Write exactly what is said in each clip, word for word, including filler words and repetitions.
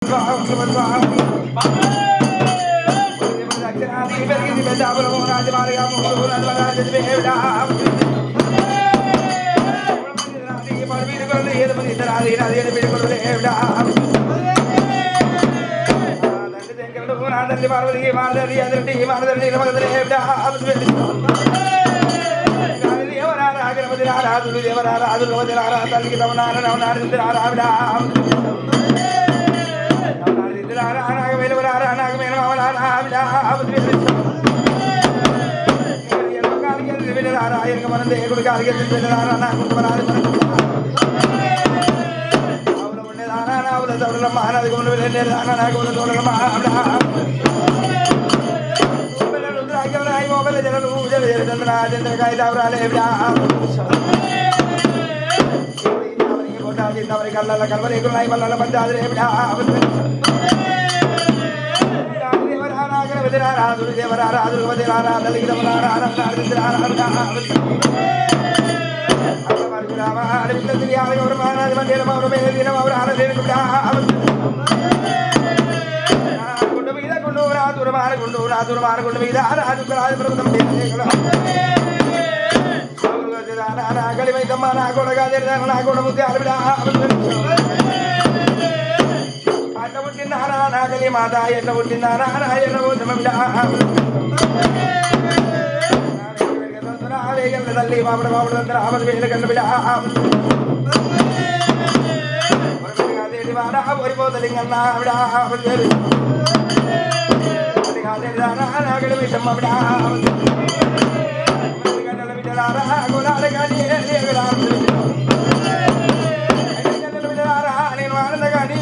పార్వతి మారదరి అదరి మారదరి దేవరారా గణపతి రారాదులు దేవరారాదులు వదిలారా తల్లికి తమనార నవనారా నాగవేలవరారా నాగమేన మామలారా మనం దేవుడు కాలికి వెళ్ళారా నాకు నావుల తోడల మహానది గుండు వెళ్ళేదానా నాకు తోడల మహాబడా రుద్రాగ్యరాయి మోగల జనలు పూజలు చేరుతుందా చంద్రకాయ దావరాలే కోటాది కళ్ళ కల్వలేకున్నాయి మల్ల పంచాది దేవరారాగర విదరారాదులు దేవరారాదులు వదిలారా తల్లికి రమణారా గుండు మీద గుండు రాదురు మారగుండు రాదురు మారగుండు మీద రాజు రాజు ప్రభుత్వం గడిమైతమ్మ నా కొడగా నా కొడ ముద్ద అట్ట పుట్టిందారా నాగలి మాత ఎట్ల పుట్టిందారా ఎట్ల వేగల తల్లి మామిడి మామిడి అందరూ ఆమె వేల కన్న బిడ్డ వాడ ఓరిపోతలింగన్న ఆవిడ నాగడి విషమ్మ బిడ్డ గంటల బిడ్డలారా గులాల కానీ బిడ్డలారా నేను ఆనంద కానీ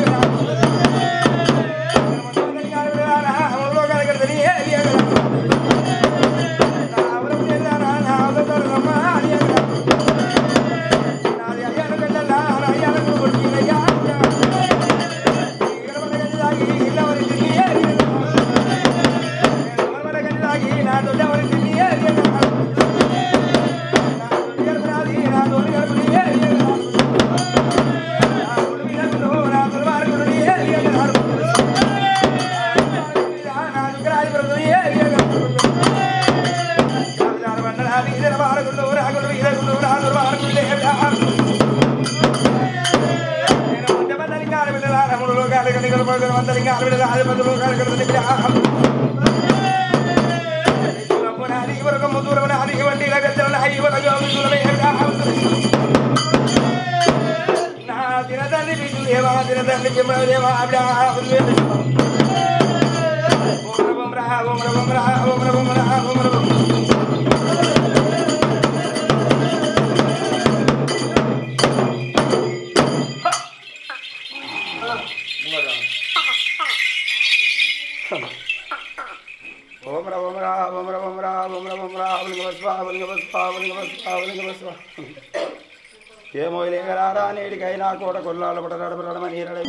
ఏమో లేగరారా నేటికైనా కోట కొల్లాల పడ నడపడమని నీరడై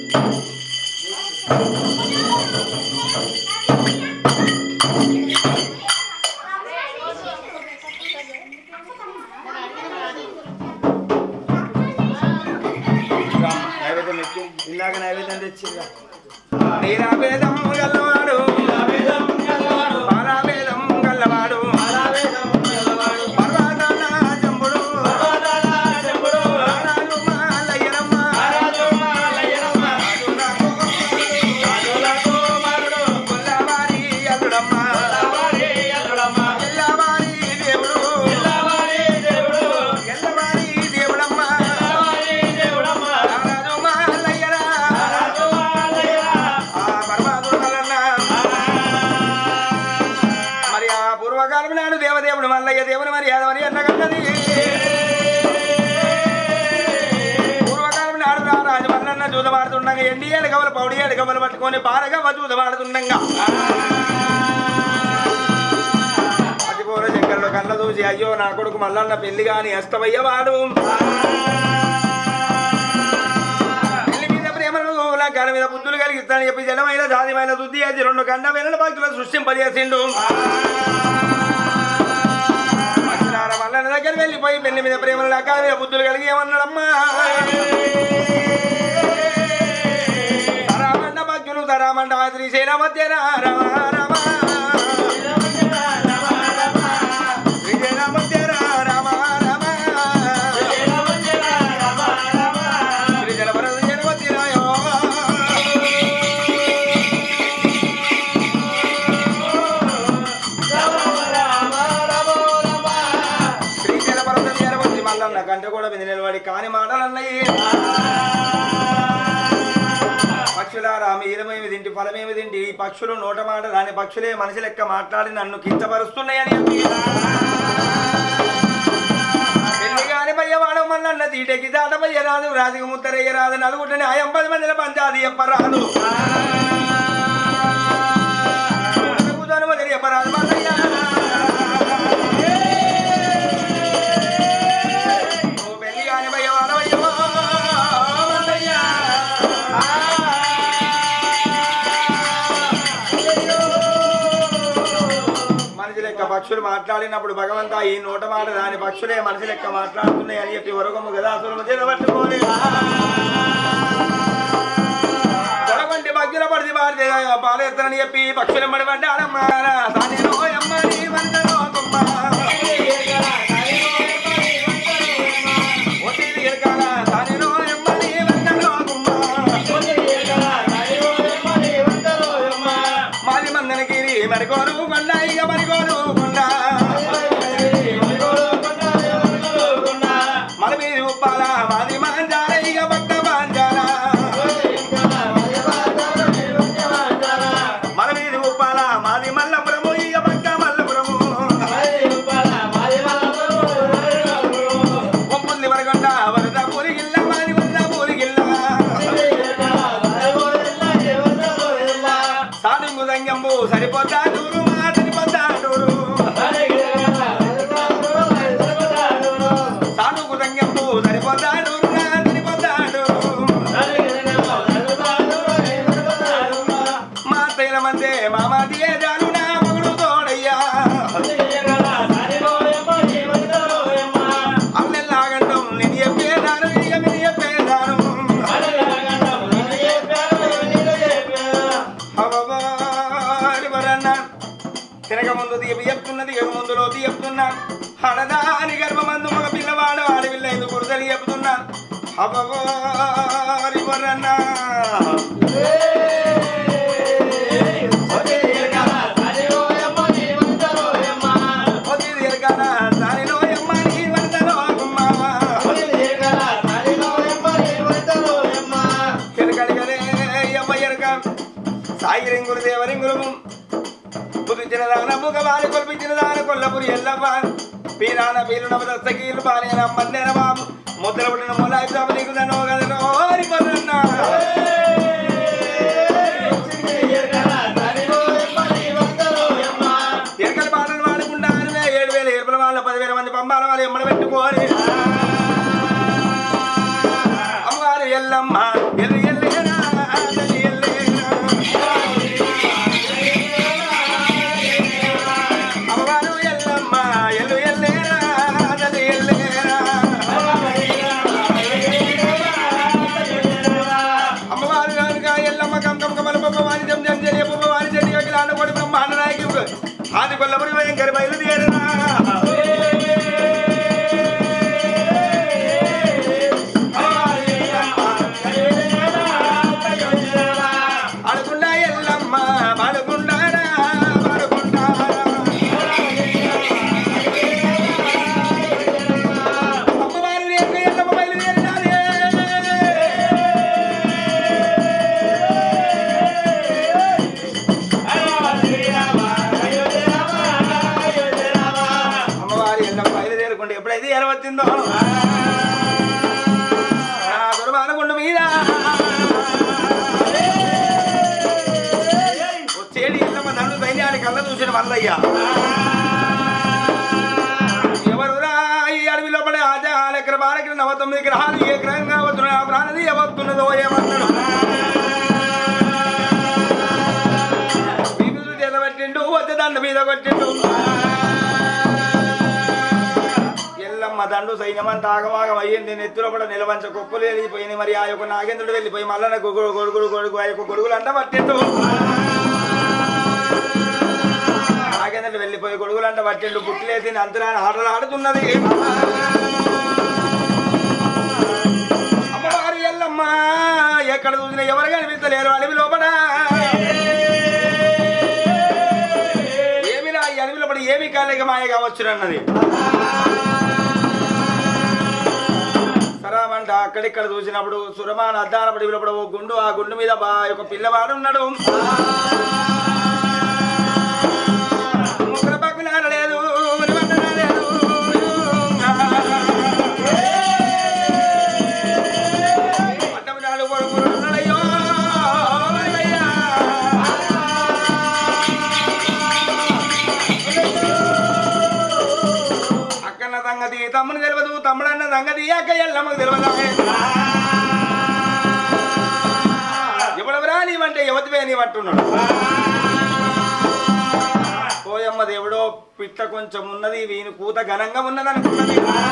నైవేద్యం ఎక్కి ఇలాగ నైవేద్యం తెచ్చిగా నీరావేదం గల్లవాడు పారావేదం గల్లవాడు దేవదేవుడు మల్లయ్య దేవుని మరి యాదవని అన్నగన్నది పూర్వకాలం నాడు రాజు మల్లన్న జూదమాడుతుండగా ఎండి ఏడు గవలు పౌడి ఏడు గవలు పట్టుకొని బారగా జూదమాడుతుండగా అతిపూర శంకరుడు కళ్ళ చూసి అయ్యో నా కొడుకు మల్లన్న పెళ్లి కాని అస్తవయ్యవాడు పెళ్లి మీద ప్రేమను కాళ్ళ మీద బుద్ధులు కలిగిస్తానని చెప్పి జలమైన సాధ్యమైన శుద్ధి చేసి రెండు గంట వెళ్ళిన భక్తులను సృష్టింపజేసిండు మల్లన్న దగ్గర వెళ్ళిపోయి పెళ్లి మీద ప్రేమలు కాళ్ళ మీద బుద్ధులు కలిగి ఏమన్నాడమ్మా ఏమంటా శ్రీశైలం వచ్చేరా రమ రమ శ్రీశైలం వచ్చేరా రమ రమ శ్రీశైలం వచ్చిరాయో శ్రీశైల పర్వతం చేరవచ్చి మల్లన్న కంట కూడా మీద నిలబడి కాని మాటలన్నయ్యి పక్షులారా మీరమేమి తింటి ఫలమేమి తింటి ఈ పక్షులు నోట మాట రాని పక్షులే మనిషి లెక్క మాట్లాడి నన్ను కించపరుస్తున్నాయని పెళ్లిగాని పయ్యవాడు మన్నన్న తీటకి దాటపయ్య రాదు రాజుకు ముత్తరయ్య రాదు నలుగురిని ఆయం పది మందిల పంచాది చెప్పరాదు చెప్పరాదు మల్లయ్య పెళ్లిగాని పయ్యవాడు అయ్యవా పక్షులు మాట్లాడినప్పుడు భగవంతా ఈ నోట మాట దాని పక్షులే మనిషి లెక్క మాట్లాడుతున్నాయి అని చెప్పి వరకము గదాసురము చేపట్టుకోని కొరగొంటి భక్తుల పడిది భారత పాలేత్తరని చెప్పి పక్షులు మడి పడ్డాడమ్మా మాది మందనగిరి మరికోరు కొండ ఇక మరికోరు కొండ మన మీది ఉప్పాల మాది మాంజాల ఇక భక్త మాంజాల మన మీది ఉప్పాల మాది మల్లపురము ఇక భక్త మల్లపురము ఒప్పుంది వరకొండ వరద పూరిగిల్ల మాది వరద పూరిగిల్ల సానుంగు సంగంబు సరిపోతా దూరు మా సరిపోతా దూరు సానుగు సంగంబు సరిపోతా దూరు నా సరిపోతా దూరు మా తైల మధ్య మామాదియే జాను నా మగుడు తోడయ్యా అల్లెల్లాగండం నేను చెప్పేదాను ఇక మీరు చెప్పేదాను తినక ముందు తీపి చెప్తున్నది ఎగు ముందులో తీపుతున్నా హడదాని గర్భమందు మగ పిల్లవాడు ఆడవిల్ల ఎందుకు కుడతని చెప్తున్నా అబ్బరి బొర్రన్నా సాయిరింగులు దేవరింగులు పుదించిన దాన ముఖవారి కొల్పించిన దాన కొల్లపురి ఎల్లవ్వ పీరాన పీరున దస్తకీలు పానేన మన్నేన బాబు ముద్ర పుట్టిన మొలాయి బాబు నీకు దనో గదనో హరి పర్రన్న ఎరకల పాటలు పాడుకుంటారు ఏడు వేల ఏడుపుల వాళ్ళ పదివేల మంది పంపాల వాళ్ళు ఎమ్మడ పెట్టుకోని అమ్మవారు ఎల్లమ్మ ఎల్లు ఎల్లేనా ఆది కొల్లపురి భయంకర బయలుదేరనా అడుగుండా ఎల్లమ్మ పడుకుంటారా పడుకుంటారా అమ్మవారు రేపు ఎల్లమ్మ బయలుదేరినారే ఎప్పుడైతే ఎలవచ్చిందో నా దుర్మానగుండు మీద వచ్చేది ఎల్లమ్మ నన్ను ధైర్యాన్ని కళ్ళ చూసిన మల్లయ్య ఎవరురా ఈ అడవిలో పడే ఆచాలెక్కర బాలకి నవ తొమ్మిది గ్రహాలు ఏ గ్రహంగా వస్తున్నా ప్రాణది ఎవరుతున్నదో ఏమన్నాడు వీధులు చేతబట్టిండు వచ్చే దండ మీద కొట్టిండు దండు సైన్యమంతా ఆగమాగం అయ్యింది. నెత్తులపడ నిలవంచ కొప్పులు వెళ్ళిపోయింది. మరి ఆ యొక్క నాగేంద్రుడు వెళ్ళిపోయి మల్లన్న గొడుగుడు గొడుగుడు గొడుగు ఆ యొక్క గొడుగులు అంట పట్టిండు. నాగేంద్రుడు వెళ్ళిపోయి గొడుగులు అంట పట్టిండు. బుట్లేసి అంతరాన్ని ఆటలు ఆడుతున్నది. అమ్మవారు ఎల్లమ్మ ఎక్కడ చూసినా ఎవరు కనిపించలేరు అడవి లోపల. ఏమి రా ఈ అడవి లోపల ఏమి కాలేక మాయ కావచ్చునన్నది. సరామంట అక్కడిక్కడ చూసినప్పుడు సురమాన అద్దాన పడి లోపల ఓ గుండు, ఆ గుండు మీద బా యొక్క పిల్లవాడు ఉన్నాడు. ముగ్గుల పక్కన లేదు సంగతి తమ్ముని తెలియదు, తమ్ముడన్న సంగతి అక్క ఎల్లమ్మకు తెలియదు. ఎవడవరా నీవంటే యువతివే నీవంటున్నాడు. పోయమ్మ దేవుడో పిట్ట కొంచెం ఉన్నది, వీని కూత ఘనంగా ఉన్నది అనుకున్నది.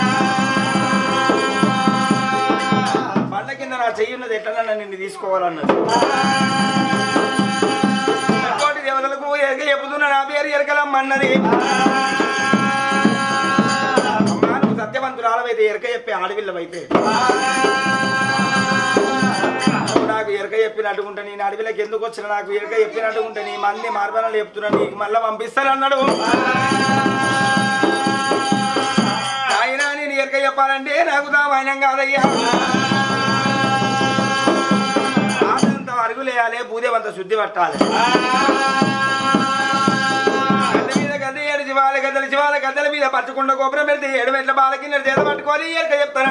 పండ్ల కింద నా చెయ్యున్నది ఎట్లన్నా నిన్ను తీసుకోవాలన్నది. కోటి దేవతలకు ఎరక చెప్పుతున్నా నా పేరు ఎరకలమ్మ అన్నది. సత్యవంతురాలవైతే ఎరక చెప్పి ఆడవిల్లవైతే నాకు ఎరక చెప్పినట్టుకుంటే నేను అడవిలోకి ఎందుకు వచ్చిన, నాకు ఎరక చెప్పినట్టుకుంటే నీ మంది మార్బనాలు చెప్తున్నా నీకు మళ్ళీ పంపిస్తానన్నాడు. ఆయన నేను ఎరక చెప్పాలంటే నాకు దామాయనం కాదయ్యా. ఆదంత అరుగులేయాలి, భూదేవంత శుద్ధి పట్టాలి. శివాల గద్దలు శివాల గద్దల మీద పచ్చకుండా గోపురం పెడితే ఏడు మెట్ల బాలకి నేను చేత పట్టుకొని ఎరక చెప్తాను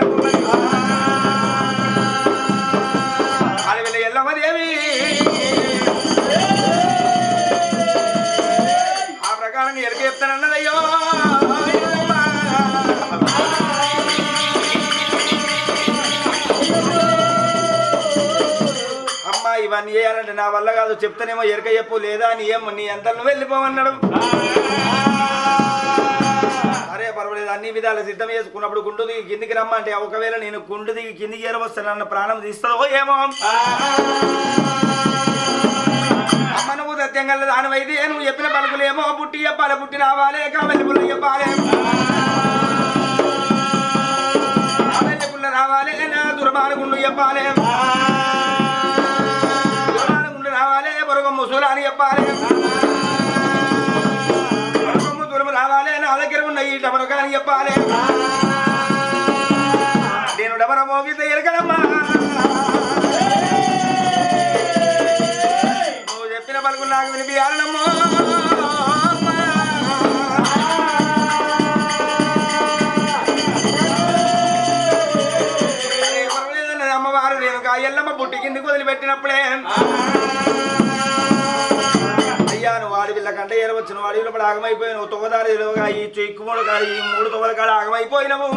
అడవిలో ఎల్లమ్మదేవి. ఆ ప్రకారం ఎరక చెప్తానన్నదయ్యో. అమ్మా ఇవన్నీ చేయాలంటే నా వల్ల కాదు, చెప్తానేమో ఎరక చెప్పు, లేదా నీ ఏమో నీ అంతా నువ్వు వెళ్ళిపోవన్నాడు. అరే పర్వాలేదు అన్ని విధాలు సిద్ధం చేసుకున్నప్పుడు గుండు దిగి కిందికి రమ్మంటే ఒకవేళ నేను గుండు దిగి కిందికి ఏరవస్తానన్న ప్రాణం తీస్తావో ఏమో. అమ్మ నువ్వు సత్యం కల దానివైతే నువ్వు చెప్పిన పలుకులేమో పుట్టి చెప్పాలి, పుట్టి రావాలి, కావలి పుల్ల చెప్పాలి, కావలి పుల్ల రావాలి, నా దుర్మాన గుండు చెప్పాలి, దుర్మాన గుండు రావాలి, బొరగ ముసూలు అని చెప్పాలి, రావాలి, నా దగ్గర ఉన్న ఈ డబరు కానీ చెప్పాలి. నేను డబర మోగితే ఎరకడమ్మా నువ్వు చెప్పిన పలుకులు నాకు వినిపించాలమ్మో. పర్వాలేదన్నది అమ్మవారు. నేను కా ఎల్లమ్మ పుట్టి కిందికి వదిలిపెట్టినప్పుడే నువ్వు వాడివిల్ల కంటే ఏరవచ్చు, నువ్వు అడవిలో పడి ఆగమైపోయినావు. తొగదారిలోగా ఈ చిక్కుముడు కాదు ఈ మూడు తొగల కాడ ఆగమైపోయినావు.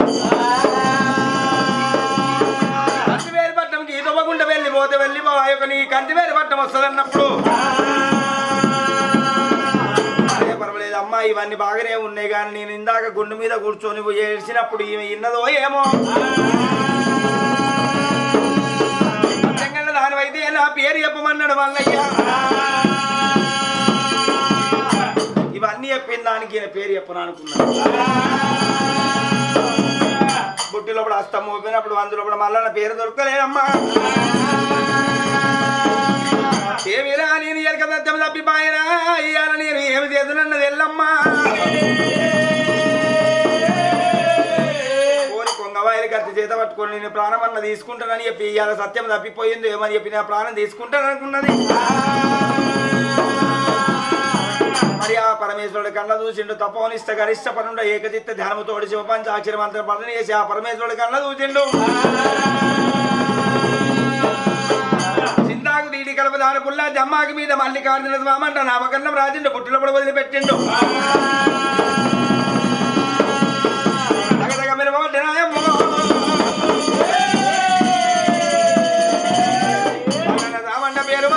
కంటివేరు పట్టణంకి ఈ తొవ్వకుండా వెళ్ళిపోతే వెళ్ళిపో, ఆ యొక్క నీ కంటివేరు పట్టణం వస్తుంది అన్నప్పుడు అదే పర్వాలేదు అమ్మా ఇవన్నీ బాగానే ఉన్నాయి. కానీ నేను ఇందాక గుండు మీద కూర్చొని ఏడ్చినప్పుడు ఈమె ఇన్నదో ఏమో. దానివైతే నా పేరు చెప్పమన్నాడు మల్లయ్య. ఇవన్నీ చెప్పిన దానికి ఈయన పేరు చెప్పను అనుకున్నాను. బుట్టి లోపల హస్తం మోపినప్పుడు అందులో కూడా మళ్ళా పేరు దొరకలేదమ్మా. ఏమిరా నేను ఎరక సత్యం తప్పిపోయినా ఇవాళ నేను ఏమి చేతున్నది ఎల్లమ్మా. కోరి కొంగవాయిలు కత్తి చేత పట్టుకొని నేను ప్రాణం అన్న తీసుకుంటానని చెప్పి ఇవాళ సత్యం తప్పిపోయింది ఏమని చెప్పి నా ప్రాణం తీసుకుంటాను అనుకున్నది. మరి ఆ పరమేశ్వరుడు కళ్ళ చూసిండు. తపోనిష్ట గరిష్ట పనుండ ఏకచిత్త ధ్యానముతోడి శివపంచాక్షరి మంత్ర పఠన చేసి ఆ పరమేశ్వరుడు కళ్ళ చూసిండు. చింతాకు తీడి కలప దాని పుల్ల జమ్మాకి మీద మల్లికార్జున స్వామంట నామకరణం రాజండు పుట్టిలో కూడా వదిలిపెట్టిండు. రామంట పేరు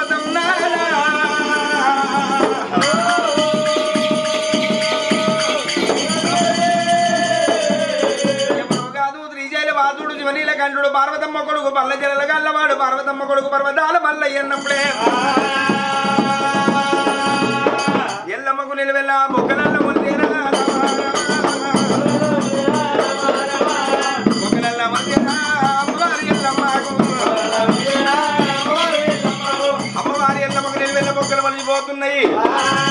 నీలకంఠుడు పార్వతమ్మ కొడుకు పల్ల జలల గల్లవాడు పార్వతమ్మ కొడుకు పర్వతాల మల్లయ్య అన్నప్పుడే ఎల్లమ్మకు నిలవెల్ల మొక్కనల్ల మురిదేరా మొక్కనల్ల మురిదేరా అమ్మవారి ఎల్లమ్మకు అమ్మవారి ఎల్లమ్మకు నిలవెల్ల మొక్కలు మలిచిపోతున్నాయి